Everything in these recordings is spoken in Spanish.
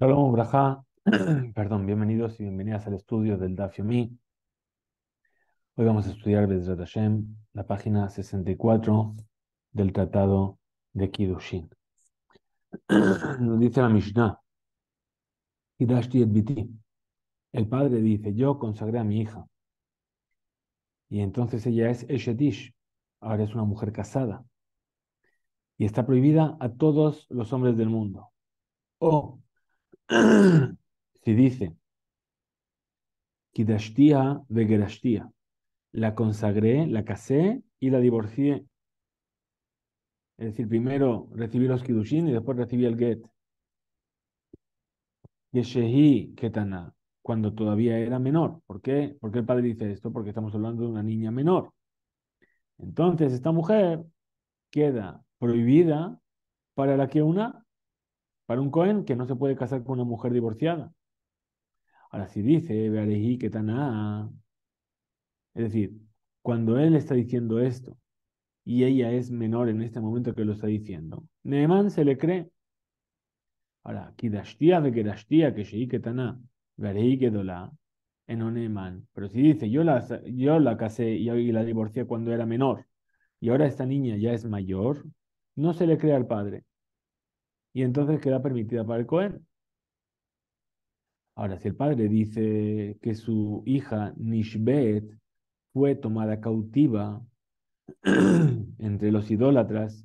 Shalom, Brajá. Perdón, bienvenidos y bienvenidas al estudio del Daf Yomi. Hoy vamos a estudiar Bezrat Hashem, la página 64 del Tratado de Kiddushin. Nos dice la Mishnah, Kidashti et biti. El padre dice, yo consagré a mi hija. Y entonces ella es Eshetish, ahora es una mujer casada. Y está prohibida a todos los hombres del mundo. O, si dice, Kidashtia vegerashtia. La consagré, la casé y la divorcié. Es decir, primero recibí los Kiddushin y después recibí el Get. Yeshehi Ketana, cuando todavía era menor. ¿Por qué? ¿Por qué el padre dice esto? Porque estamos hablando de una niña menor. Entonces, esta mujer queda prohibida para la que para un Cohen que no se puede casar con una mujer divorciada. Ahora, si dice, Bearehi Ketana, es decir, cuando él está diciendo esto y ella es menor en este momento que lo está diciendo, Neemán se le cree. Ahora, Kidashtia vegerashtia que shei ketana, verei gedola, en oneman. Pero si dice, yo la casé y la divorcié cuando era menor, y ahora esta niña ya es mayor, no se le cree al padre. Y entonces queda permitida para el Cohen. Ahora, si el padre dice que su hija Nishbet fue tomada cautiva entre los idólatras,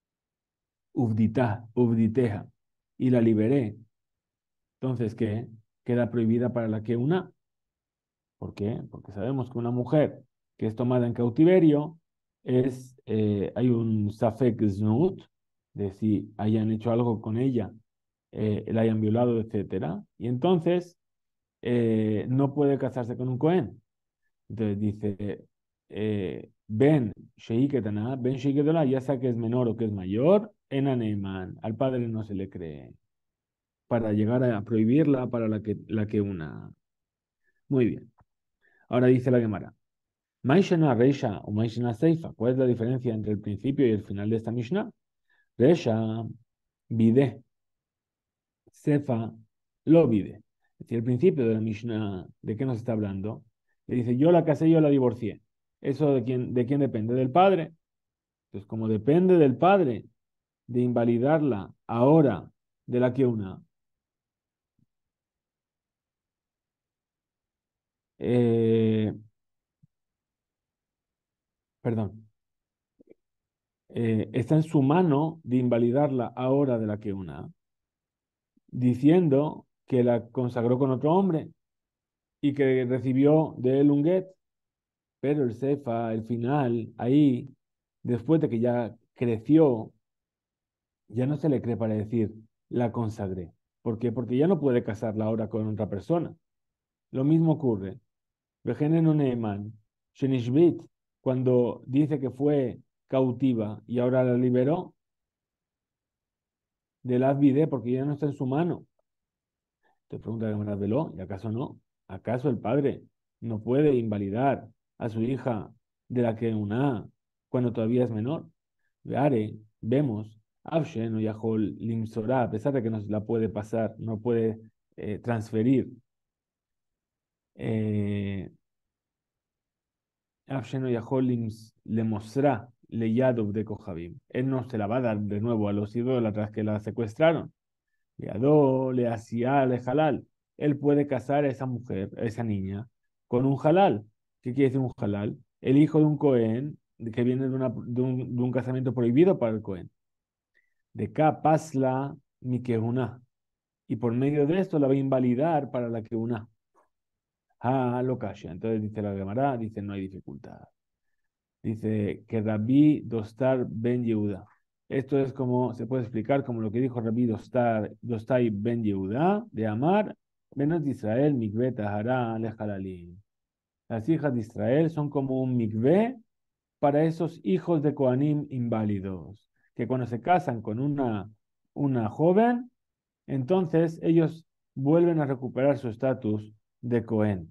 Uvditeja, y la liberé, entonces, ¿qué? Queda prohibida para la que una. ¿Por qué? Porque sabemos que una mujer que es tomada en cautiverio hay un safek znut, de si hayan hecho algo con ella, la hayan violado, etcétera, y entonces no puede casarse con un Cohen. Entonces dice, ben sheiketana, ya sea que es menor o que es mayor, en aneman, al padre no se le cree, para llegar a prohibirla para la que una. Muy bien. Ahora dice la Gemara. Maishena Reisha o Maishena Seifa. ¿Cuál es la diferencia entre el principio y el final de esta Mishnah? Reisha, vide. Seifa, lo vide. Es decir, el principio de la Mishnah, ¿de qué nos está hablando? Le dice, yo la casé, yo la divorcié. ¿Eso de quién depende? Del padre. Entonces, como depende del padre de invalidarla ahora de la que una, eh, perdón, está en su mano de invalidarla ahora de la que una, diciendo que la consagró con otro hombre y que recibió de él un get, pero el Cefa, el final, ahí, después de que ya creció, ya no se le cree para decir la consagré. ¿Por qué? Porque ya no puede casarla ahora con otra persona. Lo mismo ocurre. Vejenen un Neiman, Shenishbit, cuando dice que fue cautiva y ahora la liberó, del Advide, porque ya no está en su mano. Te pregunta Gemara Veló, ¿y acaso no? ¿Acaso el padre no puede invalidar a su hija de la que una cuando todavía es menor? Veare, vemos, Avshen o Yahol Limsorá, a pesar de que no se la puede pasar, no puede transferir, eh, Avshen o Yahol Lemosra Leyadov de Kohabim. Él no se la va a dar de nuevo a los idólatras que la secuestraron. Leadó, le hacía le halal. Él puede casar a esa mujer, a esa niña, con un halal. ¿Qué quiere decir un halal? El hijo de un Cohen que viene de un casamiento prohibido para el Cohen. De ka pasla mi una. Y por medio de esto la va a invalidar para la que una. Ah, lo calla. Entonces dice la Gemara, dice no hay dificultad. Dice que Rabbi Dostar ben Yehuda. Esto es como, se puede explicar como lo que dijo Rabbi Dostai ben Yehuda, de Amar, Benot Israel, Mikve Tahara Lejalalim. Las hijas de Israel son como un mikve para esos hijos de Kohanim inválidos, que cuando se casan con una joven, entonces ellos vuelven a recuperar su estatus de Cohen.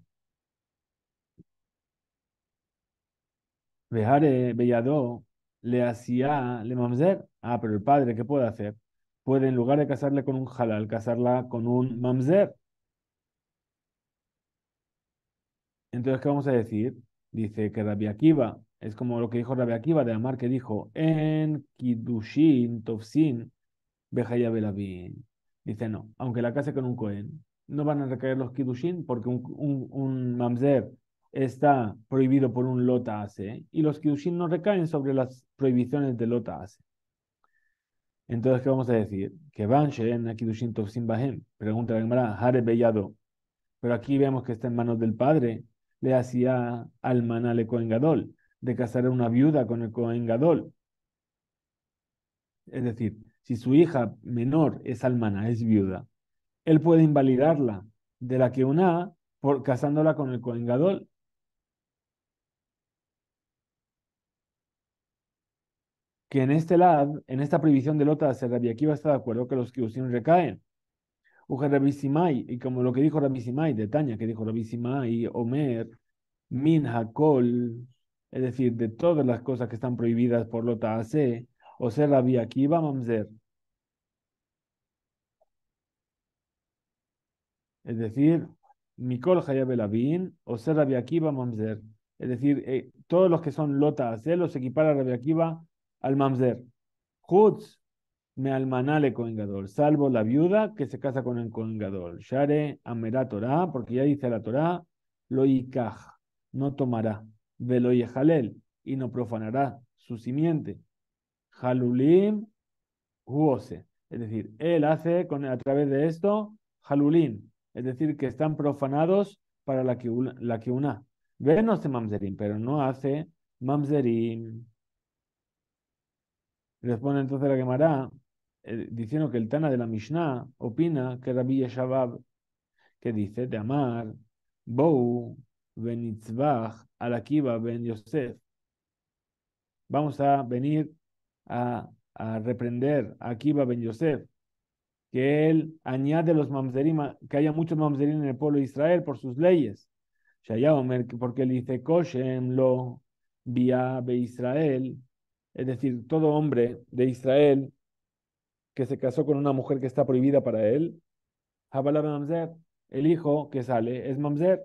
Vejare Bellado le hacía le mamzer. Ah, pero el padre, ¿qué puede hacer? puede en lugar de casarle con un halal, casarla con un mamzer. Entonces, ¿qué vamos a decir? Dice que Rabbi Akiva, es como lo que dijo Rabbi Akiva de Amar, que dijo, en Kiddushin, Tovsin, Bejaya Belavin. Dice, no, aunque la case con un Cohen, no van a recaer los Kiddushin porque un mamzer está prohibido por un lota ase y los Kiddushin no recaen sobre las prohibiciones de lota ase. Entonces, ¿qué vamos a decir? Que van en Kiddushin Tovsin Bahem. Pregunta la Gemara, Hare Bellado. Pero aquí vemos que está en manos del padre. Le hacía al maná le Cohen Gadol, de casar a una viuda con el Cohen Gadol. Es decir, si su hija menor es almana, es viuda, él puede invalidarla de la que una por casándola con el Cohen Gadol, que en este lado, en esta prohibición de Lota, Rabbi Akiva está de acuerdo que los kibusim recaen. Uja Rabbi Simai, y como lo que dijo Rabbi Simai de Tania, que dijo Rabbi Simai, Omer, Min Hakol, es decir, de todas las cosas que están prohibidas por Lota AC, o ser Rabbi Akiva Mamzer, es decir, Mikol Hayab Elavin, o ser Rabbi Akiva Mamzer, es decir, todos los que son Lota AC los equipara Rabbi Akiva al Mamzer. Chutz me almanale Kohen Gadol, salvo la viuda que se casa con el Kohen Gadol. Share Amerá Torah, porque ya dice la Torah, lo yikaj, no tomará, velo yehalel, y no profanará su simiente. Halulim huose, es decir, él hace a través de esto halulim, es decir, que están profanados para la que una. Ve no hace mamzerim, pero no hace mamzerim. Responde entonces la Gemara diciendo que el Tana de la Mishnah opina que Rabbi Yeshabab, que dice de Amar, Bou, Benitzvach, Alakiva, Ben Yosef. Vamos a venir a reprender a Akiva Ben Yosef, que él añade los mamzerim, que haya muchos mamzerim en el pueblo de Israel por sus leyes. Shayaomer, porque él dice, Koshem lo via be Israel, es decir, todo hombre de Israel que se casó con una mujer que está prohibida para él, Habala Mamzer, el hijo que sale es Mamzer.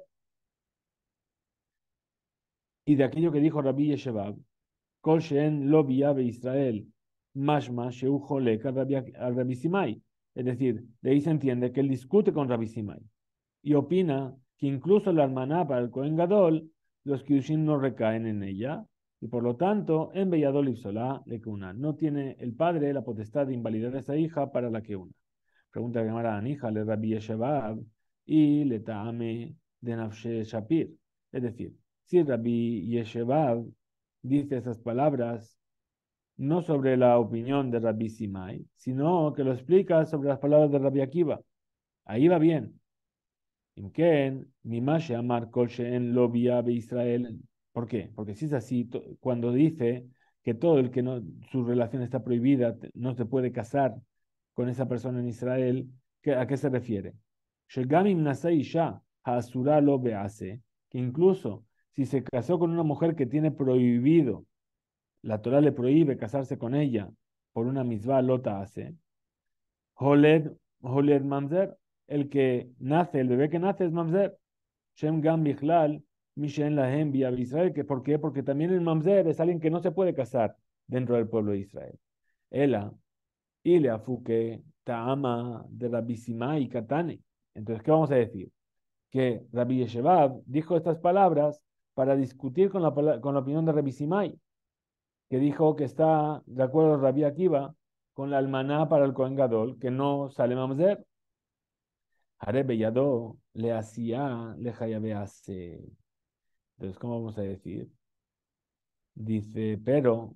Y de aquello que dijo Rabbi Yeshebab, Kol Shen lo be Israel, Mashma Sheu Jolek al Rabbi Simai. Es decir, de ahí se entiende que él discute con Rabbi Simai y opina que incluso la hermana para el Kohen Gadol, los Kiddushin no recaen en ella, y por lo tanto, en Belladol Ipsolá le una. No tiene el padre la potestad de invalidar a esa hija para la que una. Pregunta que Gemara Anija, le Rabbi Yeshebab y le Taame de Nafshe Shapir. Es decir, si Rabbi Yeshebab dice esas palabras no sobre la opinión de Rabbi Simai, sino que lo explica sobre las palabras de Rabbi Akiva. Ahí va bien. Imken, Mimashe Amar Kol She'en Lo Via Israel. ¿Por qué? Porque si es así, cuando dice que todo el que no, su relación está prohibida, no se puede casar con esa persona en Israel, ¿a qué se refiere? Shegamim Nasa Isha Hasura Lo Bease, que incluso si se casó con una mujer que tiene prohibido, la Torah le prohíbe casarse con ella por una misvah lota hace, Holed, Holed Mamzer, el que nace, el bebé que nace es Mamzer. Shem Gam Bichlal, Mishen Lahem Via Israel. ¿Por qué? Porque también el Mamzer es alguien que no se puede casar dentro del pueblo de Israel. Ela, Ile Afuke, Taama de Rabbi Simai y Katane. Entonces, ¿qué vamos a decir? Que Rabbi Yeshebab dijo estas palabras para discutir con la opinión de Rabbi Simai, que dijo que está de acuerdo Rabbi Akiva con la almaná para el Kohen Gadol, que no sale Mamzer. Hare Bellado le hacía, le hace. Entonces, ¿cómo vamos a decir? Dice, pero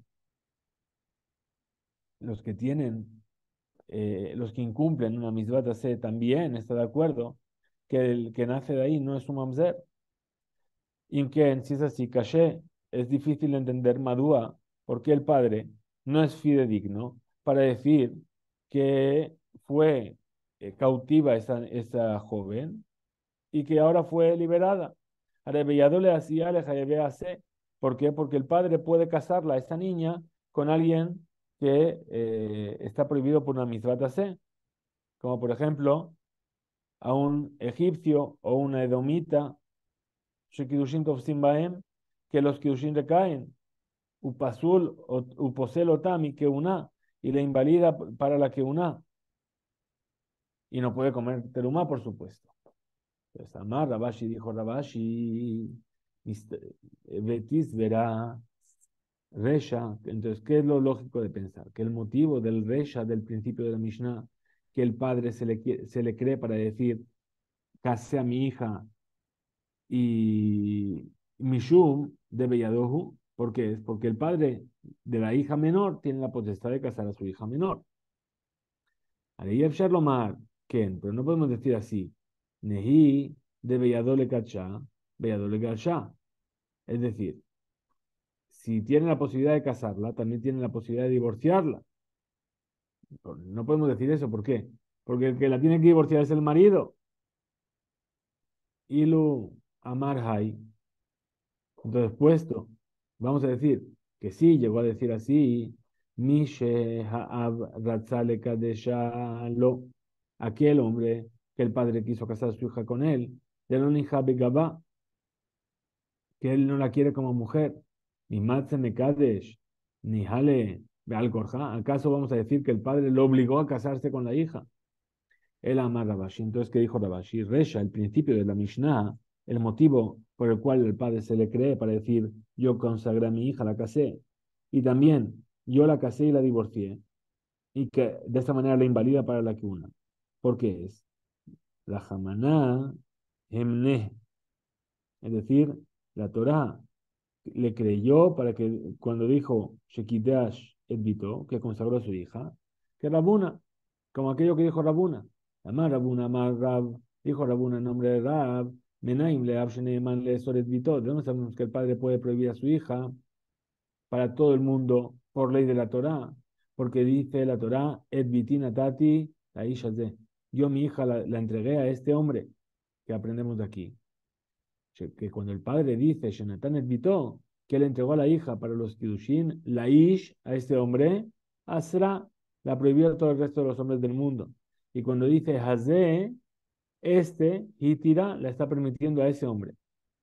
los que tienen, los que incumplen una misbah se también está de acuerdo que el que nace de ahí no es un mamzer. Y que si es así, caché, es difícil entender Madúa, porque el padre no es fidedigno para decir que fue cautiva esa joven y que ahora fue liberada. Arrebellado le hacía, le hace. ¿Por qué? Porque el padre puede casarla, a esta niña, con alguien que está prohibido por una mitzvah tasé, como por ejemplo a un egipcio o una edomita, shekidushin tofsim baem, que los kidushin recaen, upasul o uposel otami que una, y la invalida para la que una, y no puede comer terumá, por supuesto. Entonces, Amar Rabashi dijo Rabashi, Betis verá Resha. Entonces, ¿qué es lo lógico de pensar? Que el motivo del Resha del principio de la Mishnah, que el padre se le cree para decir, casé a mi hija y Mishum de Belladohu, ¿por qué es? Porque el padre de la hija menor tiene la potestad de casar a su hija menor. Ahí Lomar, Ken, pero no podemos decir así. Nehi de Belladole Kachá, Belladole Kachá. Es decir, si tiene la posibilidad de casarla, también tiene la posibilidad de divorciarla. No podemos decir eso, ¿por qué? Porque el que la tiene que divorciar es el marido. Ilu Amar Hai. Entonces, puesto, vamos a decir que sí, llegó a decir así, Mishe Ha'av Ratzale Kadesha Lo, aquel hombre que el padre quiso casar a su hija con él, de lo Gabá, que él no la quiere como mujer, ni Matze Mekadesh, ni Hale Beal Korja. ¿Acaso vamos a decir que el padre lo obligó a casarse con la hija? Él ama a Rabashi. Entonces, ¿qué dijo Rabashi? Resha, el principio de la Mishnah, el motivo por el cual el padre se le cree para decir, yo consagré a mi hija, la casé, y también yo la casé y la divorcié, y que de esta manera la invalida para la que una. ¿Por qué es? La Hamaná Hemneh, es decir, la Torá le creyó para que cuando dijo Shekidash et Bito, que consagró a su hija, que Rabuna, como aquello que dijo Rabuna, Amar Rabuna, Amar Rab, dijo Rabuna en nombre de Rab, Menaim le Absheneman le Soret Bito, ¿de dónde sabemos que el padre puede prohibir a su hija para todo el mundo por ley de la Torá? Porque dice la Torá, et bitina tati, la isha de. Yo mi hija la entregué a este hombre que aprendemos de aquí que cuando el padre dice, Shonatan et Bito, que él entregó a la hija para los Kidushin, la Ish, a este hombre, Asra, la prohibió a todo el resto de los hombres del mundo. Y cuando dice Hazé, este, Hitira, la está permitiendo a ese hombre.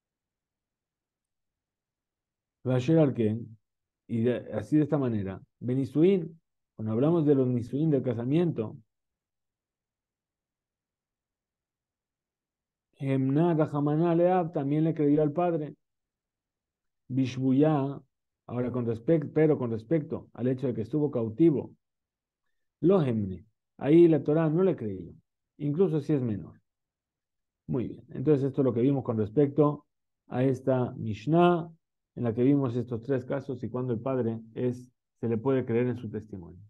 Vasher Alken, y así de esta manera, Benisuin, cuando hablamos de los Nisuin del casamiento, Hemna Rahamana Leab también le creyó al padre. Bishbuyá, ahora pero con respecto al hecho de que estuvo cautivo, lo gemne, ahí la Torá no le creyó, incluso si es menor. Muy bien, entonces esto es lo que vimos con respecto a esta Mishnah, en la que vimos estos tres casos y cuando el padre se le puede creer en su testimonio.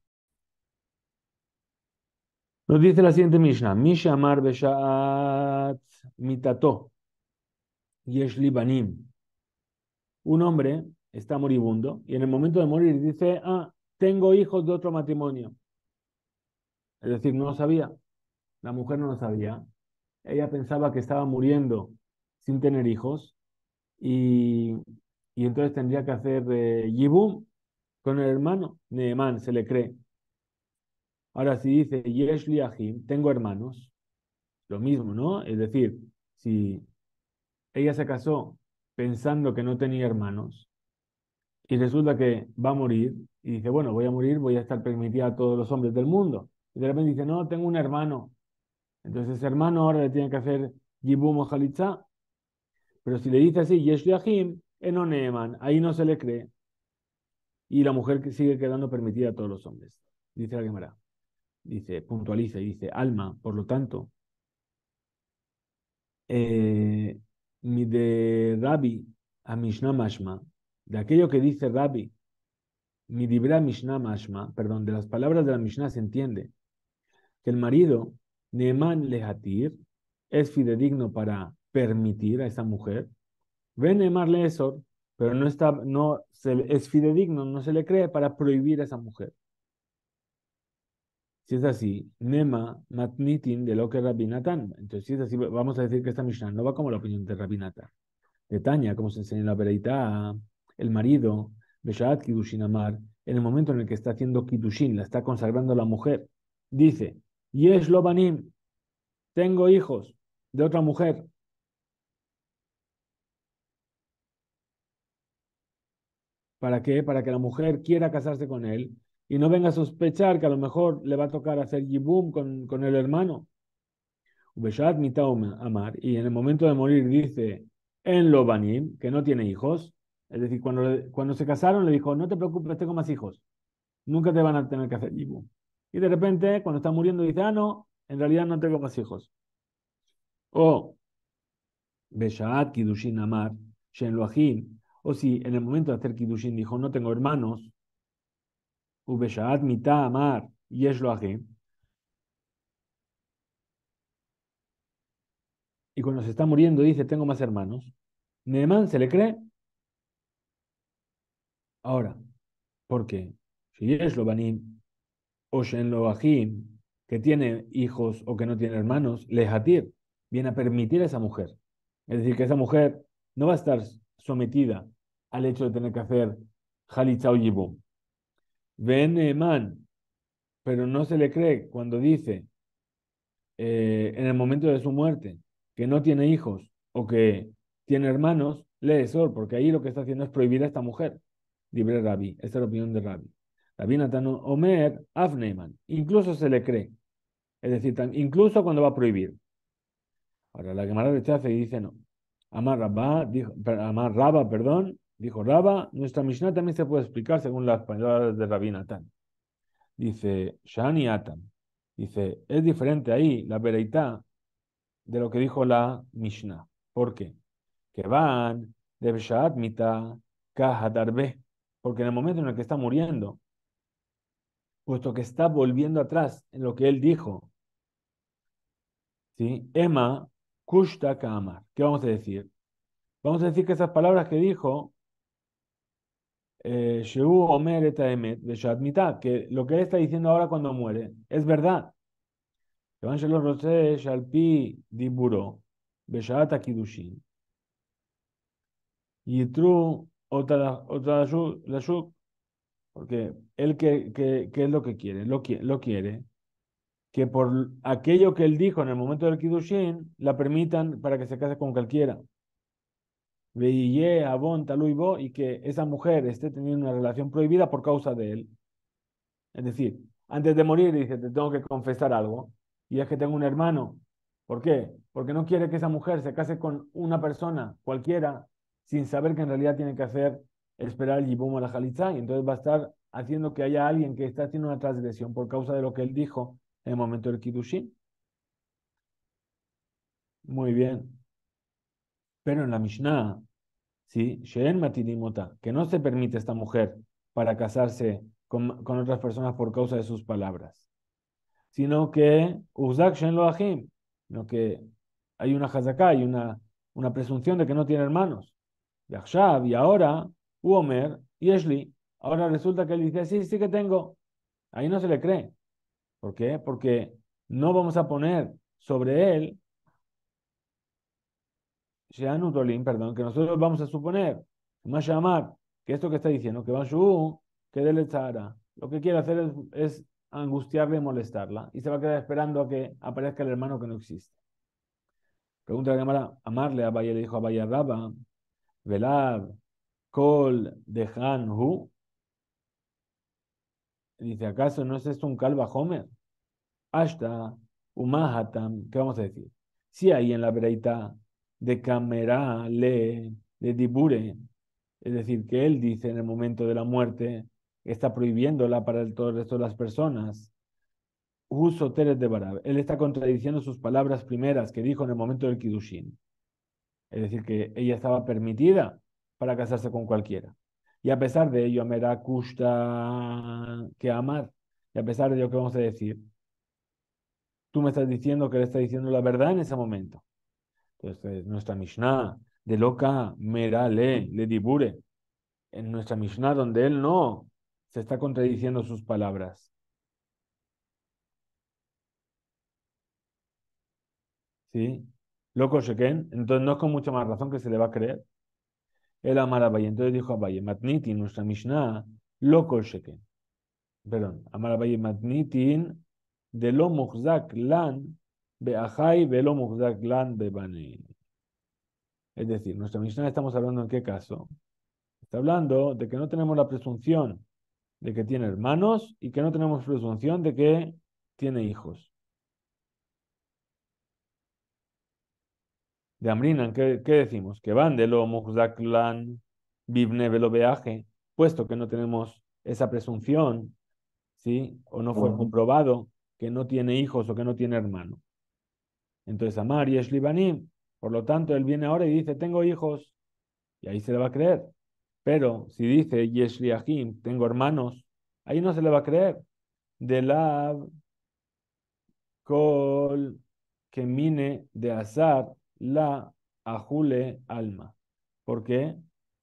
Nos dice la siguiente Mishnah, Misha Amar Beshaat Mitato, Yesh Banim. Un hombre está moribundo y en el momento de morir dice, tengo hijos de otro matrimonio. Es decir, no lo sabía. La mujer no lo sabía. Ella pensaba que estaba muriendo sin tener hijos y, y entonces tendría que hacer yibum con el hermano. Neemán se le cree. Ahora, si dice Yeshli Ahim, tengo hermanos, lo mismo, ¿no? Es decir, si ella se casó pensando que no tenía hermanos, y resulta que va a morir y dice, bueno, voy a morir, voy a estar permitida a todos los hombres del mundo. Y de repente dice, no, tengo un hermano. Entonces ese hermano ahora le tiene que hacer Yibum o Jalitza. Pero si le dice así, Yesh Yahim, Enoneman, ahí no se le cree. Y la mujer que sigue quedando permitida a todos los hombres. Dice la Gemara. Dice, puntualiza y dice, alma, por lo tanto, mi de Rabbi a Mishnah Mashma, de aquello que dice Rabbi, mi dibra Mishnah Mashma, perdón, de las palabras de la Mishnah se entiende que el marido, Neeman Lehatir, es fidedigno para permitir a esa mujer. Ve Neemar Leesor, pero es fidedigno, no se le cree para prohibir a esa mujer. Si es así, Nema Matnitin de lo que Rabbi Natan. Entonces, si es así, vamos a decir que esta Mishnah no va como la opinión de Rabbi Natan. De Tania, como se enseña en la Bereitá, el marido, Beshaat Kidushin Amar, en el momento en el que está haciendo Kiddushin, la está consagrando a la mujer, dice, Yesh lo banim, tengo hijos de otra mujer. ¿Para qué? Para que la mujer quiera casarse con él y no venga a sospechar que a lo mejor le va a tocar hacer yibum con el hermano. Ubeshat mitad amar, y en el momento de morir dice en lo banim, que no tiene hijos. Es decir, cuando se casaron le dijo, no te preocupes, tengo más hijos. Nunca te van a tener que hacer yibum. Y de repente, cuando está muriendo, dice, ah, no, en realidad no tengo más hijos. O Beshaat Kidushin Amar, Shen Loahim. O si en el momento de hacer Kidushin dijo, no tengo hermanos, Ubeshaat Mita Amar, Yesh Loahim. Y cuando se está muriendo dice, tengo más hermanos. Neemán se le cree. Ahora, ¿por qué? Si es lo banim o shen lo ajim, que tiene hijos o que no tiene hermanos, lejatir, viene a permitir a esa mujer. Es decir, que esa mujer no va a estar sometida al hecho de tener que hacer halitza o yibum. Ven Neemán, pero no se le cree cuando dice en el momento de su muerte que no tiene hijos o que tiene hermanos, lee Sor, porque ahí lo que está haciendo es prohibir a esta mujer. Libre Rabbi, esta es la opinión de Rabbi. Rabbi Natan Omer, Afneiman, incluso se le cree, es decir, incluso cuando va a prohibir. Ahora la Gemara rechaza y dice no. Amar Rabba, perdón, dijo Rabba, nuestra Mishnah también se puede explicar según las palabras de Rabbi Natan. Dice Shani Atam, dice, es diferente ahí la vereitá de lo que dijo la Mishnah. ¿Por qué? Que van de Beshaat Mita Kahadarbe, porque en el momento en el que está muriendo, puesto que está volviendo atrás en lo que él dijo, ¿sí? Emma Kushta Kamar. ¿Qué vamos a decir? Vamos a decir que esas palabras que dijo, Sheu Omer et Emet Beshaat Mita, que lo que él está diciendo ahora cuando muere, es verdad. Van Shelo Rose Shalpi Diburo Beshaat Akidushin. Yitru otra la shuk, porque él que es lo que quiere, lo quiere, que por aquello que él dijo en el momento del Kiddushin, la permitan para que se case con cualquiera. Veille, Abon, Taluibo, y que esa mujer esté teniendo una relación prohibida por causa de él. Es decir, antes de morir dice, te tengo que confesar algo, y es que tengo un hermano. ¿Por qué? Porque no quiere que esa mujer se case con una persona cualquiera sin saber que en realidad tiene que hacer esperar el yibum a la jalitza, y entonces va a estar haciendo que haya alguien que está haciendo una transgresión por causa de lo que él dijo en el momento del Kiddushin. Muy bien. Pero en la Mishnah, ¿sí? She'en matidimota, que no se permite a esta mujer para casarse con otras personas por causa de sus palabras, sino que Uzak Shen lo Ahim, sino que hay una hazaká, hay una presunción de que no tiene hermanos. Yachshav, y ahora, Uomer, Yeshli, ahora resulta que él dice, sí, sí que tengo. Ahí no se le cree. ¿Por qué? Porque no vamos a poner sobre él, Sheanu Tolim, perdón, que nosotros vamos a suponer, más llamar, que esto que está diciendo, que Bashu, que Dele Tzara, lo que quiere hacer es angustiarle y molestarla, y se va a quedar esperando a que aparezca el hermano que no existe. Pregunta la cámara, amarle a Valle, le dijo a Valle Raba, Velab, Kol, Dejan, Hu, dice, ¿acaso no es esto un Kalba Homer? Ashta, Umahatam, ¿qué vamos a decir? Si hay en la breita de Camera, de Dibure, es decir, que él dice en el momento de la muerte, está prohibiéndola para todo el resto de las personas. Uso Teres de Barab. Él está contradiciendo sus palabras primeras que dijo en el momento del Kiddushin. Es decir, que ella estaba permitida para casarse con cualquiera. Y a pesar de ello, me da custa que amar. Y a pesar de ello, ¿qué vamos a decir? Tú me estás diciendo que él está diciendo la verdad en ese momento. Entonces, nuestra Mishnah de loca, merale, le dibure. En nuestra Mishnah, donde él no se está contradiciendo sus palabras. ¿Sí? Loco Sheken. Entonces, no es con mucha más razón que se le va a creer. Él amar a Abaye. Entonces dijo a Abaye, Matniti, nuestra Mishnah, lo kol sheken. Perdón, Amar Abaye matnitin de lo muhzak lan be'achai velo muhzak lan bebani. Es decir, nuestra Mishnah estamos hablando en qué caso. Está hablando de que no tenemos la presunción de que tiene hermanos y que no tenemos presunción de que tiene hijos. De Amrinan, ¿qué decimos? Que van de lo muhzaklan bibne velo beaje, puesto que no tenemos esa presunción, ¿sí? O no fue comprobado que no tiene hijos o que no tiene hermano. Entonces, Amar y Banim, por lo tanto, él viene ahora y dice, tengo hijos, y ahí se le va a creer. Pero si dice Yeshli Ahim, tengo hermanos, ahí no se le va a creer. De la Kol que mine de azar la ajule alma. ¿Por qué?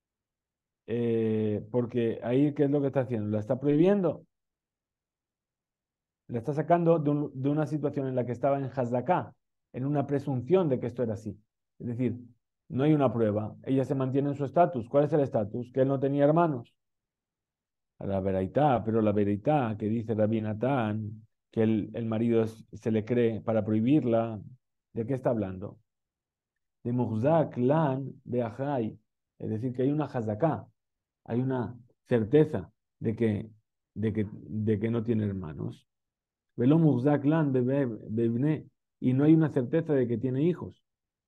Porque ahí, ¿qué es lo que está haciendo? La está prohibiendo. La está sacando de una situación en la que estaba en Hazdaká, en una presunción de que esto era así. Es decir, no hay una prueba. Ella se mantiene en su estatus. ¿Cuál es el estatus? Que él no tenía hermanos. La veraitá, pero la veraitá que dice Rabbi Natán, que el marido se le cree para prohibirla, ¿de qué está hablando? De Muhzak, Lan, Beahai. Es decir, que hay una Hazaká, hay una certeza de que no tiene hermanos. Velo Muhzak, Lan, Bebne, y no hay una certeza de que tiene hijos.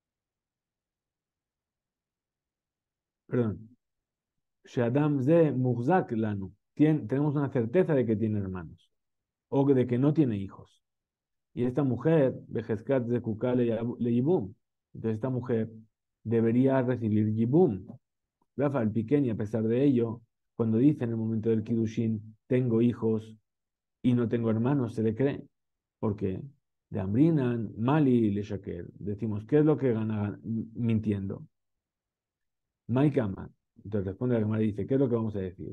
Perdón. Shadam Ze Muhzak Lanu. Tenemos una certeza de que tiene hermanos o de que no tiene hijos. Y esta mujer, Bejezkat Zekukah le Yibum. Entonces esta mujer debería recibir Yibum. Rafael pequeño, a pesar de ello, cuando dice en el momento del Kiddushin, tengo hijos y no tengo hermanos, se le cree. Porque de Amrinan, Mali y Leshaker, decimos, ¿qué es lo que gana mintiendo? Maikama. Entonces responde la Gemara y dice, ¿qué es lo que vamos a decir?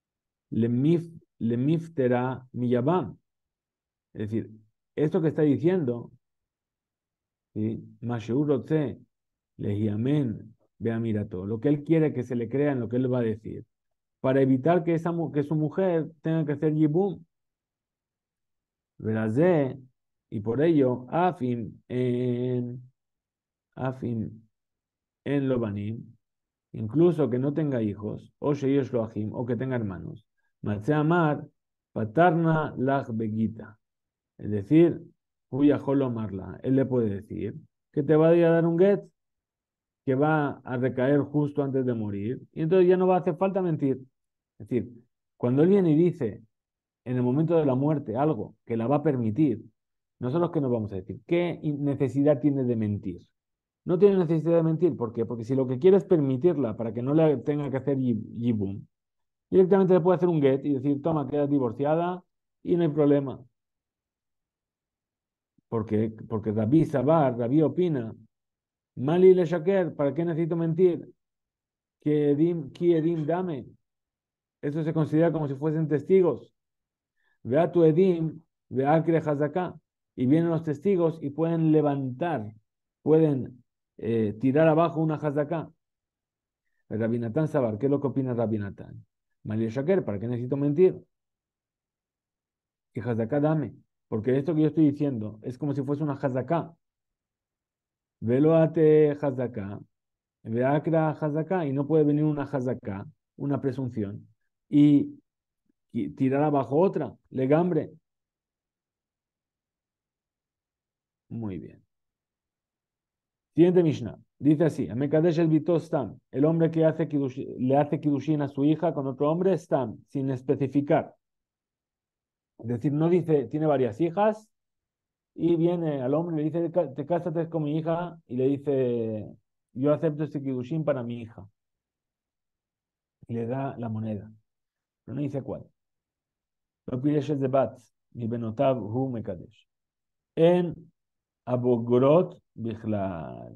Le miftera miyabam. Es decir, esto que está diciendo, ¿sí? Masheur rotze lehiamen beamirato. Lo que él quiere que se le crea en lo que él va a decir, para evitar que su mujer tenga que hacer yibum. Verazé, y por ello, afin en lobanim, incluso que no tenga hijos, o sheyesh loachim, o que tenga hermanos. Matze amar, patarna lach begita. Es decir, huyajolo marla. Él le puede decir que te va a dar un get que va a recaer justo antes de morir, y entonces ya no va a hacer falta mentir. Es decir, cuando él viene y dice en el momento de la muerte algo que la va a permitir, nosotros qué nos vamos a decir, ¿qué necesidad tiene de mentir? No tiene necesidad de mentir, ¿por qué? Porque si lo que quiere es permitirla para que no le tenga que hacer yibum, directamente le puede hacer un get y decir, toma, quedas divorciada y no hay problema. Porque Rabí Sabar, Rabí opina, Mali le shaker, ¿para qué necesito mentir? Ki edim dame. Eso se considera como si fuesen testigos. Vea tu edim, vea que hazaká. Y vienen los testigos y pueden levantar, pueden tirar abajo una hazaká. Rabinatán Sabar, ¿qué es lo que opina Rabinatán? Mali le shaker, ¿para qué necesito mentir? Y hazaká dame. Porque esto que yo estoy diciendo es como si fuese una hazaká. Velo ate hazaká. Veacra hazaká, y no puede venir una hazaká, una presunción, y tirar abajo otra, legambre. Muy bien. Siguiente Mishnah. Dice así: Amekadesh el Bito Stam, el hombre que le hace Kiddushin a su hija con otro hombre, Stam, sin especificar. Es decir, no dice, tiene varias hijas, y viene al hombre y le dice, te cásate con mi hija, y le dice, yo acepto este Kiddushin para mi hija. Y le da la moneda. Pero no dice cuál. No pides de bat, mi benotav hu mekadesh. En abogrot bichlal.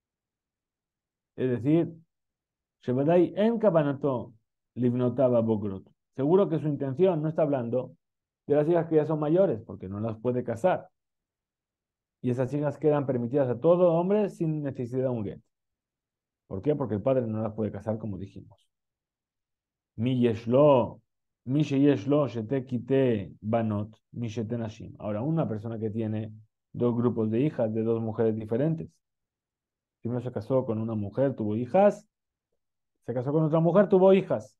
Es decir, Shebadai en kabanato livnotav abogrot. Seguro que su intención no está hablando de las hijas que ya son mayores, porque no las puede casar. Y esas hijas quedan permitidas a todo hombre sin necesidad de un get. ¿Por qué? Porque el padre no las puede casar, como dijimos. Mi yeshlo Mi sheyesh lo shete kite banot, mi shete nashim. Ahora, una persona que tiene dos grupos de hijas de dos mujeres diferentes. Primero se casó con una mujer, tuvo hijas. Se casó con otra mujer, tuvo hijas.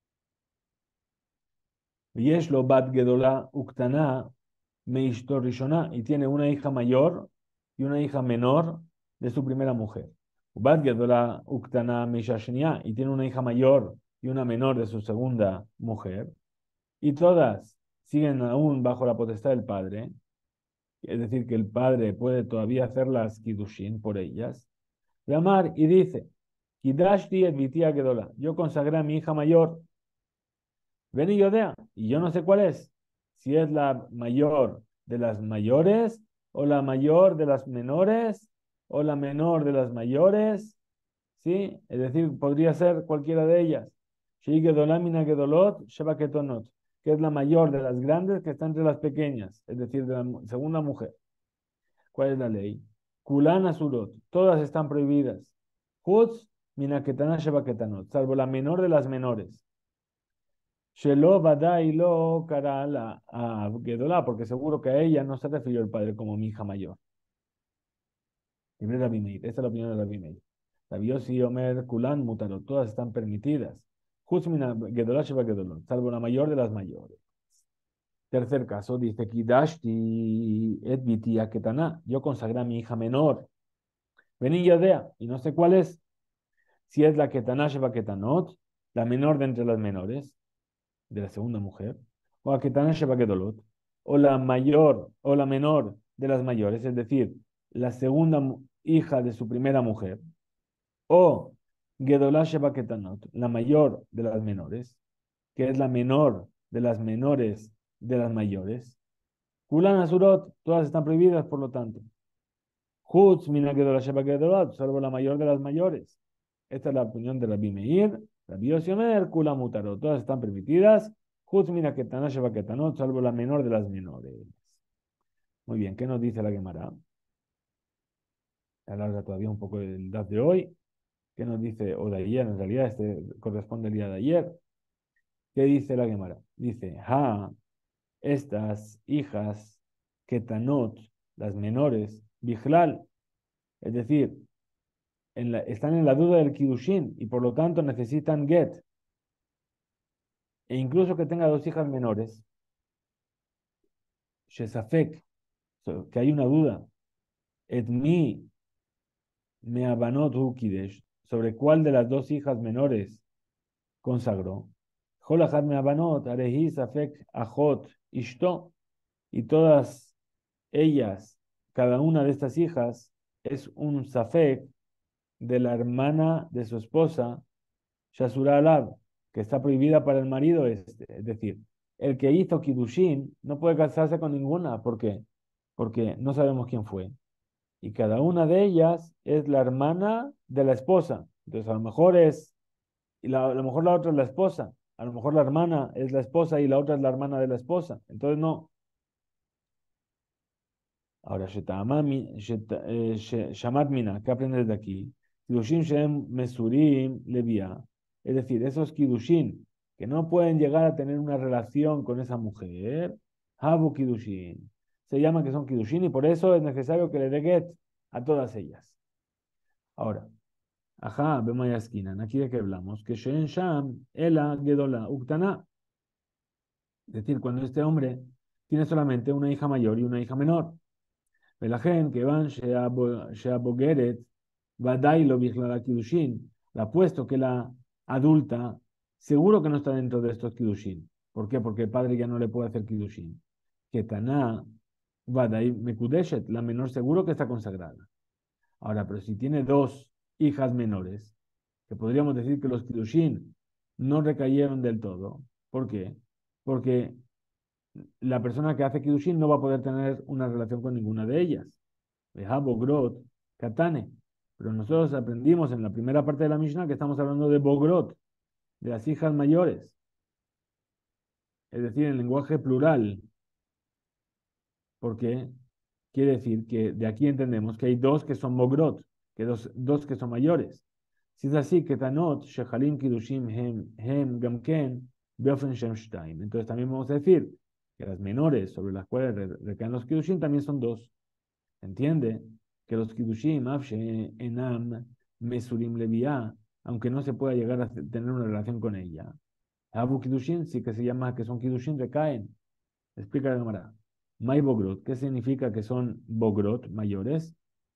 Yesh lo bat gedola uktana meishto rishona. Y tiene una hija mayor y una hija menor de su primera mujer. Bat gedola uktana meishashnia. Y tiene una hija mayor y una menor de su segunda mujer. Y todas siguen aún bajo la potestad del padre, es decir, que el padre puede todavía hacer las kiddushin por ellas. Llamar y dice, Kidashti et vitia gedola, yo consagré a mi hija mayor, ven y yodea, y yo no sé cuál es, si es la mayor de las mayores, o la mayor de las menores, o la menor de las mayores, ¿sí? Es decir, podría ser cualquiera de ellas. Shi gedolamina gedolot, sheba ketonot, que es la mayor de las grandes que está entre las pequeñas, es decir, de la segunda mujer. ¿Cuál es la ley? Kulan asurot, todas están prohibidas. Hutz minaketana sheba ketanot, salvo la menor de las menores. Shelo badai lo kara la a gedolá, porque seguro que a ella no se refirió el padre como mi hija mayor. Esta es la opinión de Rabbi Meir. Rabbi Yossi Omer Kulan Mutarot, todas están permitidas. Huzmina Gedolá Sheba Gedolot, salvo la mayor de las mayores. Tercer caso, dice Kidashti et Bitia Ketana, yo consagré a mi hija menor. Vení Yodea, y no sé cuál es, si es la Ketana Sheba Ketanot, la menor de entre las menores, de la segunda mujer, o a Ketana Sheba Gedolot, o la mayor, o la menor de las mayores, es decir, la segunda hija de su primera mujer, o Gedolá Sheba Ketanot, la mayor de las menores, que es la menor de las menores de las mayores. Kulan Asurot, todas están prohibidas, por lo tanto. Chutz mina Gedolá Sheba Gedolot, salvo la mayor de las mayores. Esta es la opinión de Rabbi Meir, Rabbi Yossi Omer, Kulan Mutarot, todas están permitidas. Chutz mina Ketana Sheba Ketanot, salvo la menor de las menores. Muy bien, ¿qué nos dice la Gemara? Alarga todavía un poco el DAF de hoy. ¿Qué nos dice? O de ayer, en realidad, este corresponde al día de ayer. ¿Qué dice la Gemara? Dice, estas hijas, ketanot, las menores, bijlal, es decir, están en la duda del kiddushin y por lo tanto necesitan get. E incluso que tenga dos hijas menores, shesafek, que hay una duda, et mi me abanot hu kidesh, sobre cuál de las dos hijas menores consagró. Jolahad me abanot, arehi safek ajot ishto, y todas ellas, cada una de estas hijas, es un safek de la hermana de su esposa, Shasura Alab, que está prohibida para el marido este. Es decir, el que hizo Kiddushin no puede casarse con ninguna. ¿Por qué? Porque no sabemos quién fue. Y cada una de ellas es la hermana de la esposa. Entonces, a lo mejor a lo mejor la otra es la esposa. A lo mejor la hermana es la esposa y la otra es la hermana de la esposa. Entonces, no. Ahora, Shamat Mina, ¿qué aprendes de aquí? Kiddushin Shem Mesurim Levia. Es decir, esos Kiddushin que no pueden llegar a tener una relación con esa mujer, Habu Kiddushin. Se llaman que son Kiddushin y por eso es necesario que le dé get a todas ellas. Ahora, ajá, vemos ya esquina, aquí de qué hablamos, que Shen Sham, Ela Gedola Uktana. Es decir, cuando este hombre tiene solamente una hija mayor y una hija menor. ולכן, כיוון שהבוגרת ודאי לא בכלל הקידושין, le apuesto que la adulta seguro que no está dentro de estos kiddushin. ¿Por qué? Porque el padre ya no le puede hacer kiddushin. Que Taná Vadai Mekudeshet, la menor seguro que está consagrada. Ahora, pero si tiene dos hijas menores, que podríamos decir que los kiddushin no recayeron del todo. ¿Por qué? Porque la persona que hace Kiddushin no va a poder tener una relación con ninguna de ellas. Bogrot, Katane. Pero nosotros aprendimos en la primera parte de la Mishnah que estamos hablando de Bogrot, de las hijas mayores. Es decir, en lenguaje plural. Porque quiere decir que de aquí entendemos que hay dos que son Bogrot, que dos que son mayores. Si es así, Ketanot, Shechalim Kiddushim Hem Gamken, Beofen Shem Shtaim. Entonces también vamos a decir que las menores sobre las cuales recaen los Kiddushin también son dos. ¿Entiende? Que los Kiddushim, Afshe, Enam, Mesurim Leviá, aunque no se pueda llegar a tener una relación con ella. Abu Kiddushin sí que se llama que son Kiddushin, recaen. Explica la cámara. May Bogrot, ¿qué significa que son Bogrot mayores?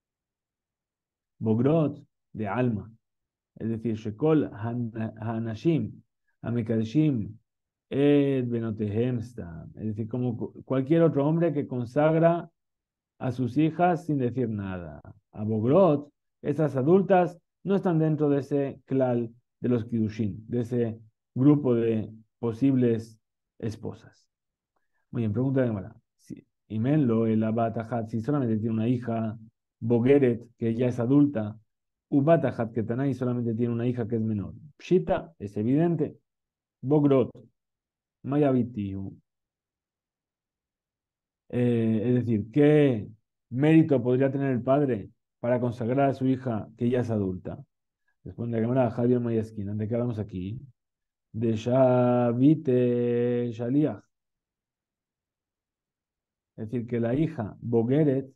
Bogrot de alma. Es decir, Shekol Hanashim, Amikadshim, Ed Benotehem Stam. Es decir, como cualquier otro hombre que consagra a sus hijas sin decir nada. A Bogrot, esas adultas, no están dentro de ese klal de los Kiddushin, de ese grupo de posibles esposas. Muy bien, pregunta de Gemara. Si Imenlo, el Abatajat, si solamente tiene una hija, Bogeret, que ya es adulta, Ubatajat, que Tanay solamente tiene una hija que es menor. Pshita, es evidente. Bogrot, Mayavitiu. Es decir, ¿qué mérito podría tener el padre para consagrar a su hija que ya es adulta? Responde la Gemara, Javier Mayaskin, ¿de qué hablamos aquí? De Shavite Shaliach. Es decir, que la hija Bogeret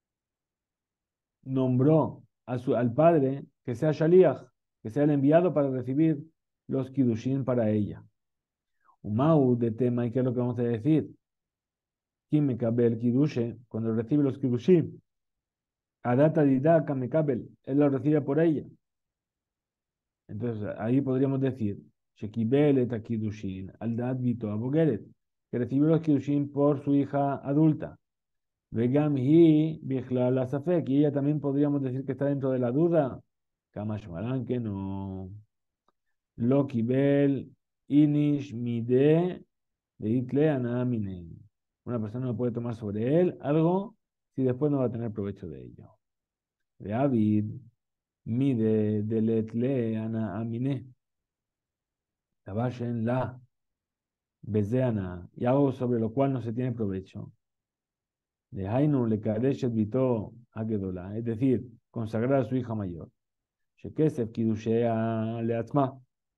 nombró al padre que sea Shaliach, que sea el enviado para recibir los Kiddushin para ella. Umau de tema, ¿y qué es lo que vamos a decir? ¿Quién me cabe el Kiddushe cuando recibe los Kiddushin? Adata Didaka Mekabel, él lo recibe por ella. Entonces ahí podríamos decir, Shekibel et Kiddushin, Aldat Vito Abogeret, que recibió los Kiddushin por su hija adulta. Vegam hi Bichlal la Safek, y ella también podríamos decir que está dentro de la duda. Kamash Maran, que no. Lo Kibel Inish Mide de Itle Anamine. Una persona no puede tomar sobre él algo si después no va a tener provecho de ello. De Avid. Mide de letle ana amine. Tabashen la bezeana. Y algo sobre lo cual no se tiene provecho. De Hainu le kadeshet vito agedola. Es decir, consagrar a su hija mayor. Shekesef kidushea leatma.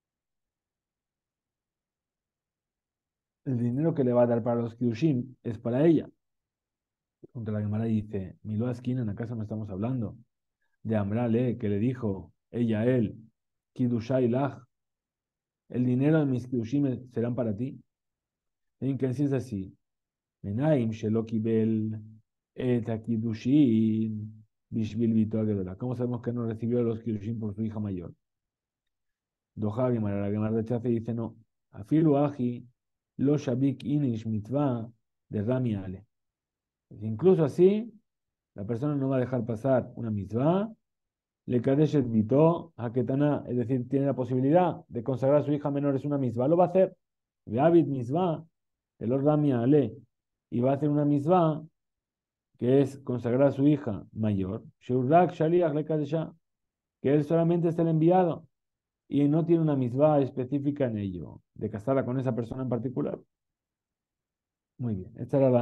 El dinero que le va a dar para los kidushim es para ella. Contra la Gemara dice, Milo Askin, ¿en acaso no estamos hablando? De Amrale, que le dijo ella a él, Kidushai lach, el dinero de mis kidushim serán para ti. En que si es así, Menaim shelo kibel et hakidushin bishvil vito agedola. ¿Cómo sabemos que no recibió los kiddushin por su hija mayor? Doha Gemara, la Gemara rechaza y dice no. Afilu aji lo shabik inish mitzvah de Rami Ale. Incluso así, la persona no va a dejar pasar una mitzvah, le kadeshet vito haketana, es decir, tiene la posibilidad de consagrar a su hija menor, es una mitzvah, lo va a hacer. Ve'avid mitzvah, el Rami Ale, y va a hacer una mitzvah que es consagrar a su hija mayor, Sheurak Shaliach Lekadesha, que él solamente es el enviado y no tiene una mitzvah específica en ello, de casarla con esa persona en particular. Muy bien, esta era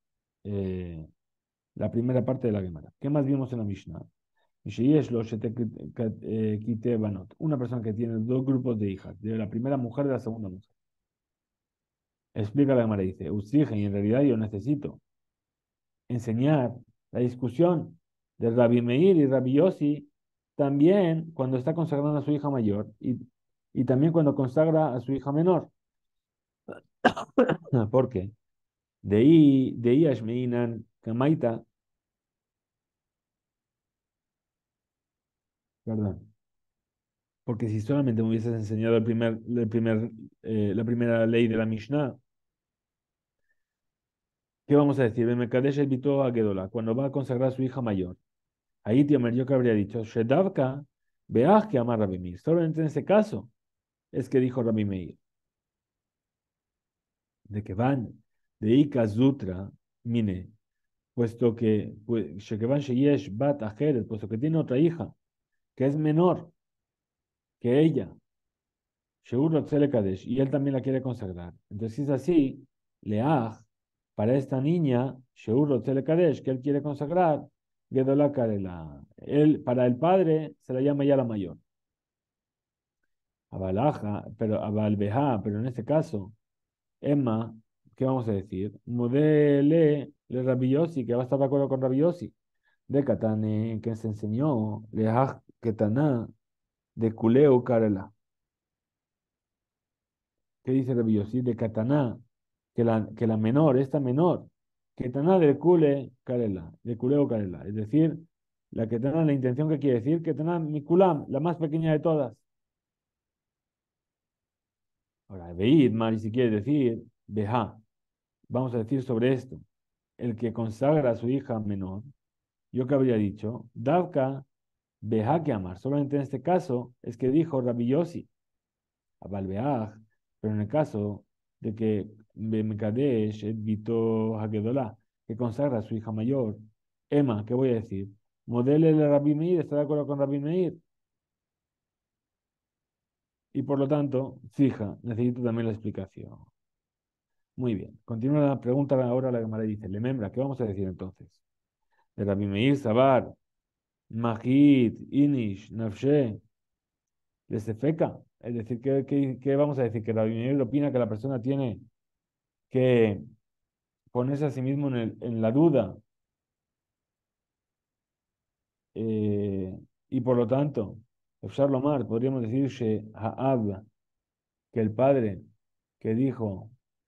la primera parte de la Gemara. ¿Qué más vimos en la Mishnah? Una persona que tiene dos grupos de hijas, de la primera mujer y de la segunda mujer. Explica la Gemara, dice, y en realidad yo necesito enseñar la discusión de Rabbi Meir y Rabbi Yossi también cuando está consagrando a su hija mayor y también cuando consagra a su hija menor. ¿Por qué? De ahí Ashmeinan Kamaita, perdón, porque si solamente me hubieses enseñado la primera ley de la Mishnah, ¿qué vamos a decir? Bemekadesh el Bito Agedola, cuando va a consagrar a su hija mayor. Ahí Tiomer yo que habría dicho, Shedavka, veas que ama Rabbi Meir. Solamente en ese caso es que dijo Rabbi Meir, de que van de Ika Zutra, mine, puesto que, pues, Shekevan Sheyesh Bat Ajeret, puesto que tiene otra hija, que es menor que ella, Sheur Rotzele Kadesh, y él también la quiere consagrar. Entonces, si es así, Leaj, para esta niña, Sheur Rotzele Kadesh, que él quiere consagrar, Gedola Karela. Él, para el padre, se la llama ya la mayor. Abalaja, pero Abalbeja, pero en este caso, Emma, ¿qué vamos a decir? Le Rabbi Yossi, que va a estar de acuerdo con Rabbi Yossi. De Katane, que se enseñó, le Ketaná, de Kuleu Karela. ¿Qué dice Rabbi Yossi? De Kataná, que la menor, esta menor, Ketaná de Kule Karela, de Kuleu Karela. Es decir, la Ketaná, la intención que quiere decir, Ketaná Mikulam, la más pequeña de todas. Ahora, Beid, Mari, si quiere decir, Beja, vamos a decir sobre esto, el que consagra a su hija menor, yo que habría dicho, Davka, Beja que amar. Solamente en este caso es que dijo Rabbi Yossi, a Balbeaj, pero en el caso de que Bemekadesh, et Vito Hagedolá, que consagra a su hija mayor, Emma, ¿qué voy a decir? Modele de Rabbi Meir, ¿está de acuerdo con Rabbi Meir? Y por lo tanto, fija, necesito también la explicación. Muy bien. Continúa la pregunta ahora la Gemara dice, Lemembra, ¿qué vamos a decir entonces? De Rabbi Meir, Sabar, Mahit, Inish, Nafshe, Lesefeka. Es decir, ¿qué vamos a decir? Que Rabbi Meir opina que la persona tiene que ponerse a sí mismo en la duda eh, y por lo tanto, Efshar Lomar, podríamos decir Ha'ab, que el padre que dijo,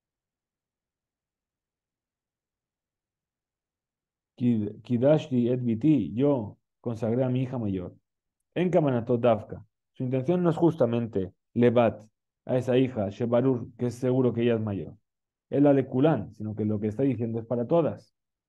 Kidashti et biti, yo consagré a mi hija mayor. En Kamanatot Davka. Su intención no es justamente Levat, a esa hija, Shebarur, que es seguro que ella es mayor. Es la de Kulán, sino que lo que está diciendo es para todas.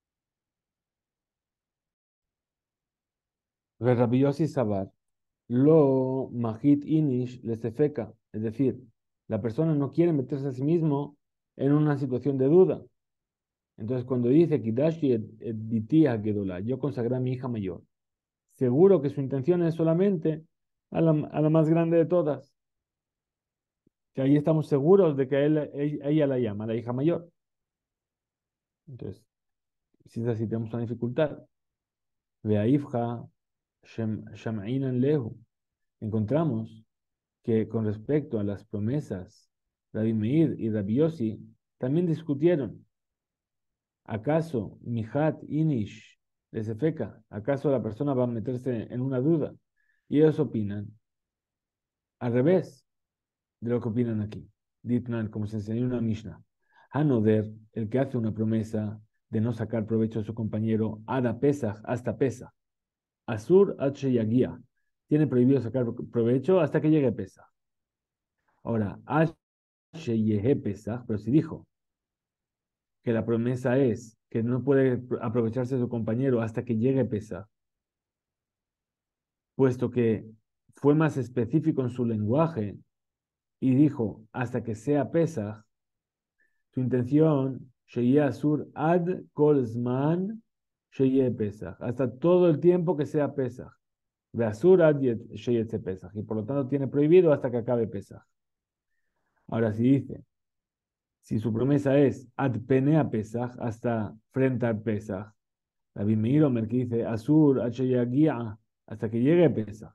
Rabbi Yossi Sabar, lo Mahit Inish le sefeka. Es decir, la persona no quiere meterse a sí mismo en una situación de duda. Entonces, cuando dice Kidashi et biti Hagedolá, yo consagré a mi hija mayor, seguro que su intención es solamente a la más grande de todas. Que ahí estamos seguros de que ella la llama, la hija mayor. Entonces, si es así, tenemos una dificultad. Veaifja sham'inan lehu. Encontramos que con respecto a las promesas, Rabbi Meir y Rabbi Yossi también discutieron. ¿Acaso Mihat Inish les efeca? ¿Acaso la persona va a meterse en una duda? Y ellos opinan al revés de lo que opinan aquí. Ditnan, como se enseñó en una Mishnah. Hanoder, el que hace una promesa de no sacar provecho de su compañero, Ada Pesach hasta Pesach. Asur H. Yagia. Tiene prohibido sacar provecho hasta que llegue Pesach. Ahora, H. Yehe Pesach, pero si dijo que la promesa es que no puede aprovecharse de su compañero hasta que llegue Pesach, puesto que fue más específico en su lenguaje y dijo hasta que sea Pesach, su intención, Sheye Asur ad kol zman Sheye Pesach, hasta todo el tiempo que sea Pesach. De Asur ad Sheye Pesach, y por lo tanto tiene prohibido hasta que acabe Pesach. Ahora, si dice, si su promesa es ad penea Pesach, hasta frente al Pesach, Rabbi Meir Omer que dice Asur ad Sheye Gia, hasta que llegue Pesach.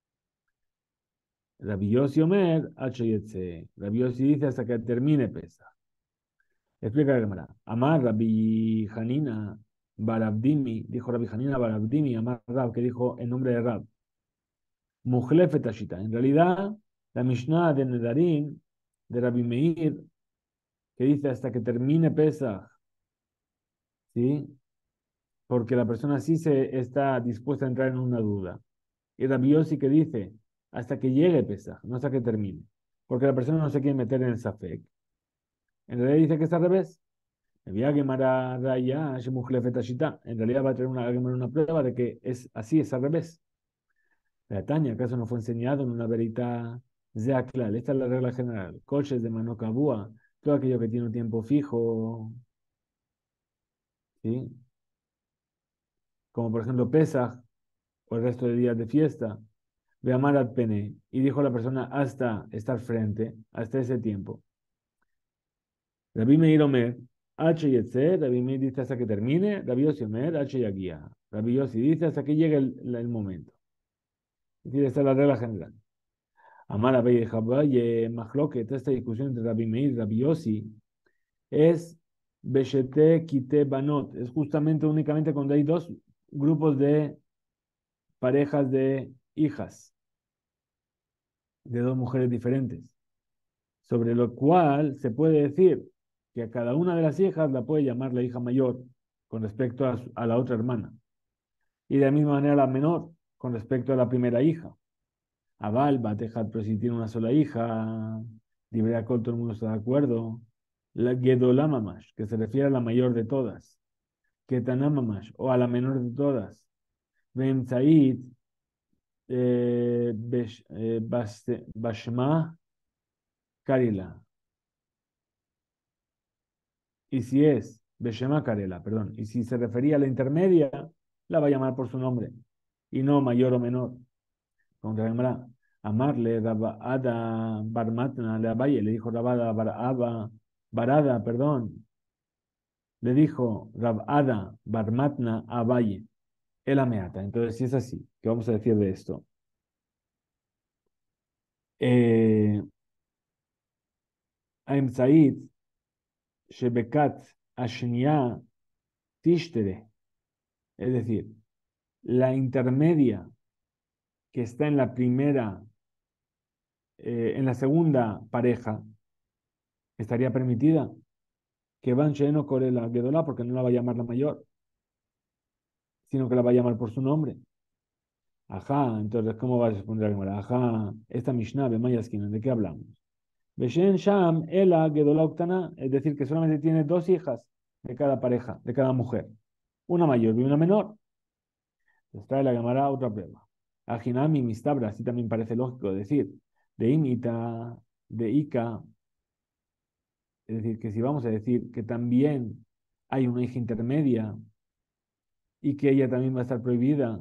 Rabbi Yossi Omer ad Sheye Rabbi Yossi dice hasta que termine Pesach. Explica la Gemara. Amar Rabbi Hanina Barabdimi, dijo Rabbi Hanina Barabdimi, Amar Rab, que dijo en nombre de Rab. Mujlefet Ashita. En realidad, la Mishnah de Nedarim, de Rabbi Meir, que dice hasta que termine Pesach, ¿sí? Porque la persona sí se está dispuesta a entrar en una duda. Y Rabbi Yossi que dice hasta que llegue Pesach, no hasta que termine. Porque la persona no se quiere meter en el Safek. En realidad dice que está al revés. En realidad va a tener una prueba de que es así, es al revés. La Tania, ¿acaso no fue enseñado en una verita Zeaklal? Esta es la regla general. Coches de Manocabúa, todo aquello que tiene un tiempo fijo, ¿sí? Como por ejemplo Pesach o el resto de días de fiesta. Ve amar al pene. Y dijo la persona hasta estar frente, hasta ese tiempo. Rabbi Meir Omer, H Yetze, Rabbi Meir dice hasta que termine, Rabbi Yossi Omer, H Yagia. Rabbi Yossi dice hasta que llegue el momento. Es decir, esta es la regla general. Amar Abaye Jabaye, Mahloket, esta discusión entre Rabbi Meir y Rabbi Yossi, es Beshete Kite Banot, es justamente únicamente cuando hay dos grupos de parejas de hijas, de dos mujeres diferentes, sobre lo cual se puede decir que a cada una de las hijas la puede llamar la hija mayor con respecto a la otra hermana, y de la misma manera la menor con respecto a la primera hija. Aval, Batejat, pero si tiene una sola hija, Dibreakot, todo el mundo está de acuerdo. La Gedolá Mamash, que se refiere a la mayor de todas. Ketaná Mamash, o a la menor de todas. Bemzait, Bashma, Karila. Y si es Beshema Karela, perdón, y si se refería a la intermedia, la va a llamar por su nombre, y no mayor o menor. Con Gemara, amarle Rabada Barmatna le Abaye, le dijo Rabada Barada, perdón, le dijo Rabada Barmatna a Abaye, el ameata. Entonces, si es así, ¿qué vamos a decir de esto? Aim Said, Shebekat, Ashnia, Tishtere, es decir, la intermedia que está en la primera, en la segunda pareja, estaría permitida. Que Van no corre la Gedolá porque no la va a llamar la mayor, sino que la va a llamar por su nombre. Ajá, entonces, ¿cómo va a responder la Gemara? Ajá, esta Mishnah, Bemayaskin, ¿de qué hablamos? Beshen Sham, Ela, Gedolá Uktana, es decir, que solamente tiene dos hijas de cada pareja, de cada mujer, una mayor y una menor. Entonces trae la Gemara otra prueba. Ajinami, Mistabra, así también parece lógico decir, de Imita, de Ika, es decir, que si vamos a decir que también hay una hija intermedia y que ella también va a estar prohibida,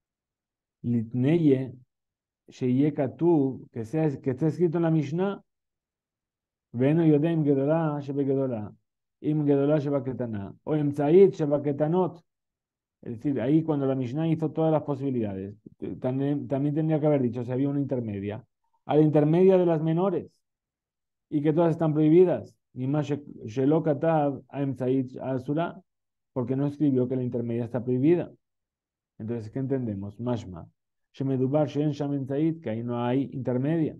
Litneye, Sheye Katuv, que está escrito en la Mishnah, Veno Yodem Gedolá, Shebe Gedolá, Im Gedolá Sheba Ketana, o Im Tzait Sheba Ketanot. Es decir, ahí cuando la Mishnah hizo todas las posibilidades, también tendría que haber dicho si había una intermedia, a la intermedia de las menores, y que todas están prohibidas. Ni más Shelo Katav, Im Tzait Asura, porque no escribió que la intermedia está prohibida. Entonces, ¿qué entendemos? Mashma. Shemedubar Shen Shamen Tzait, que ahí no hay intermedia.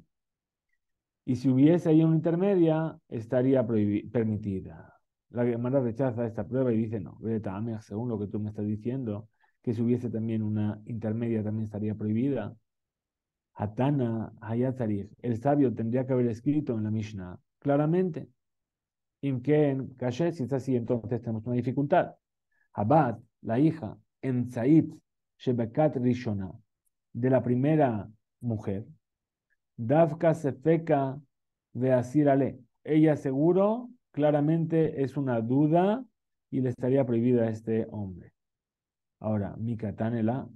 Y si hubiese ahí una intermedia, estaría permitida. La Gemara rechaza esta prueba y dice, no, según lo que tú me estás diciendo, que si hubiese también una intermedia también estaría prohibida. Hatana Hayatzarich, el sabio tendría que haber escrito en la Mishnah claramente. Imken Kasher, si es así, entonces tenemos una dificultad. Abad, la hija, en Tzait Shebekat Rishona, de la primera mujer, Davka Sefeka Veasirale. Ella seguro, claramente es una duda y le estaría prohibida a este hombre. Ahora, Mikatanela,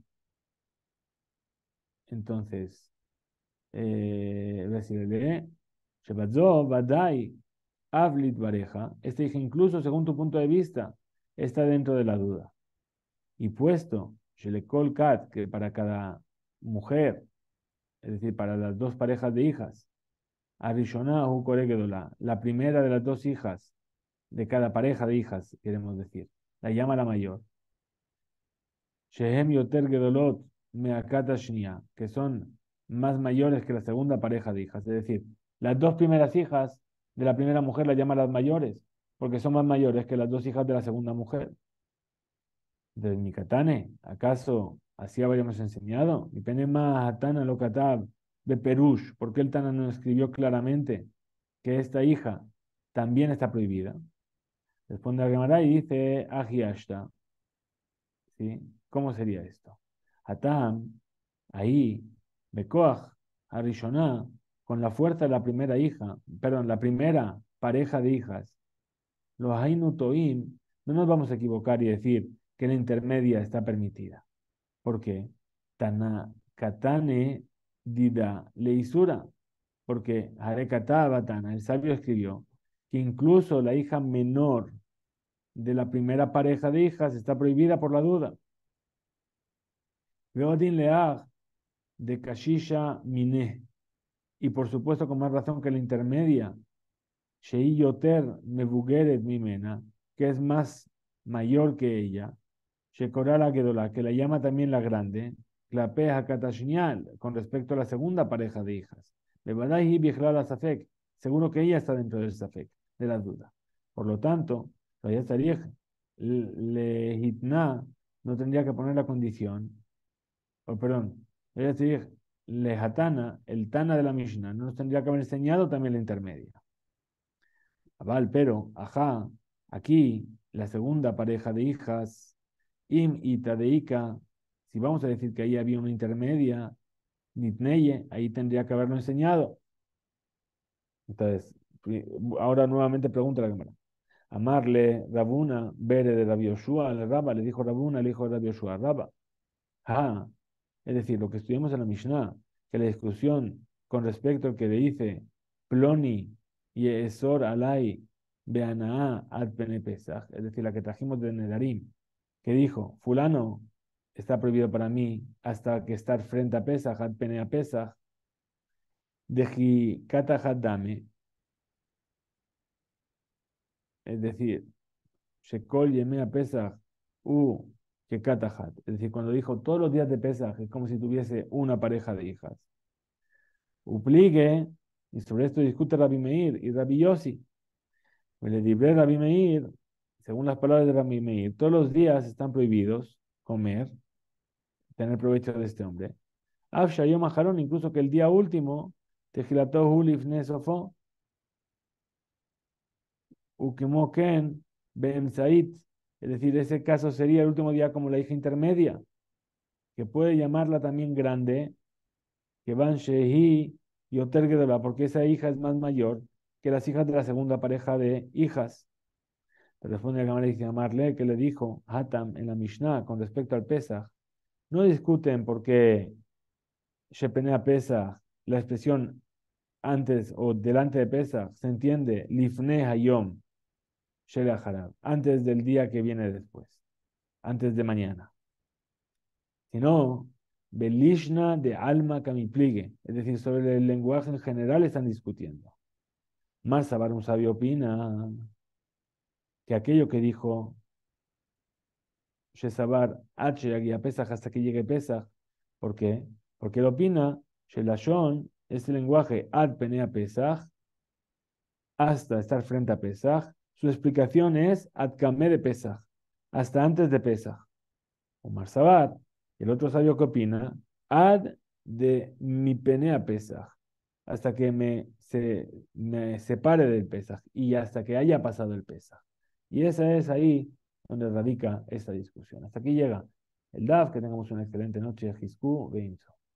entonces, Veasirale, Shebazo, Badai, Avlit Bareja. Este dije, incluso según tu punto de vista, está dentro de la duda. Y puesto, Shelekol Kat, que para cada mujer, es decir, para las dos parejas de hijas, Arishonah u Koregedola, la primera de las dos hijas, de cada pareja de hijas, queremos decir, la llama la mayor. Shehem Yoter Gedolot Meakata Shnia, que son más mayores que la segunda pareja de hijas, es decir, las dos primeras hijas de la primera mujer la llama las mayores, porque son más mayores que las dos hijas de la segunda mujer. Del Mikatane, ¿acaso así habríamos enseñado? Depende más Hatana lo Katab de Perush, porque el Tana no escribió claramente que esta hija también está prohibida. Responde a Gemara y dice Ajiashta. ¿Sí? ¿Cómo sería esto? Hatam, ahí, Bekoach, Arishoná, con la fuerza de la primera hija, perdón, la primera pareja de hijas, los Hainu Toim, no nos vamos a equivocar y decir que la intermedia está permitida. ¿Por qué? Tana Katane Dida Leisura. Porque Harekatá Batana, el sabio escribió que incluso la hija menor de la primera pareja de hijas está prohibida por la duda. Veodin Leag de Kashisha Miné. y por supuesto con más razón que la intermedia, Shei Yoter Mebugeret Mimena, que es más mayor que ella, Shekorala Gedola, que la llama también la grande, Klapea Katashnial, con respecto a la segunda pareja de hijas. Bebadai Bichlal Safek, seguro que ella está dentro del Safek, de la duda. Por lo tanto, Raya Sarij le hitna no tendría que poner la condición, o perdón, Raya Sarij le hatana, el Tana de la Mishnah, no nos tendría que haber enseñado también la intermedia. Aval, pero, ajá, aquí la segunda pareja de hijas, Im y Tadeika, si vamos a decir que ahí había una intermedia, Nitneye, ahí tendría que haberlo enseñado. Entonces, ahora nuevamente pregunta la cámara. Amarle Rabuna, Bere de Rabbi Yoshua, al Rabba, le dijo Rabuna, el hijo de Rabbi Yoshua, Rabba. Ah, es decir, lo que estudiamos en la Mishnah, que la discusión con respecto al que le dice Ploni y Esor Alai Beanaa ad Pene Pesach, es decir, la que trajimos de Nedarim, que dijo, fulano está prohibido para mí hasta que estar frente a Pesach, ad Pene a Pesach, de Kata Haddame, es decir, Shekol Yemea Pesach, U que Katahat, es decir, cuando dijo todos los días de Pesach, es como si tuviese una pareja de hijas. Upligue, y sobre esto discute Rabbi Meir y Rabbi Yossi. Pues le libré Rabbi Meir, según las palabras de Rabbi Meir, todos los días están prohibidos comer, tener provecho de este hombre. Av Shayom Aharon, incluso que el día último, Tejilato Lifne Sofo, Ukemo Ken, Ben Sait, es decir, ese caso sería el último día como la hija intermedia, que puede llamarla también grande, que van Shehi y Oter porque esa hija es más mayor que las hijas de la segunda pareja de hijas. Pero responde la cámara y dice Amarle, que le dijo Hatam en la Mishnah con respecto al Pesach. No discuten porque Shepenea Pesach, la expresión antes o delante de Pesach, se entiende Lifne Hayom, Shel Harab, antes del día que viene después, antes de mañana. Sino Belishna de alma Kamipligue, es decir, sobre el lenguaje en general están discutiendo. Más Sabar, un sabio, opina que aquello que dijo Shesabar H a Pesach hasta que llegue Pesach. ¿Por qué? Porque él opina Shelashon, este lenguaje ad penea Pesach, hasta estar frente a Pesach. Su explicación es ad kameh de Pesach, hasta antes de Pesach. Omar Sabat, el otro sabio que opina, ad de mi penea Pesach, hasta que me separe del Pesach y hasta que haya pasado el Pesach. Y esa es ahí donde radica esta discusión. Hasta aquí llega el DAF, que tengamos una excelente noche. Jisku, Beinzo.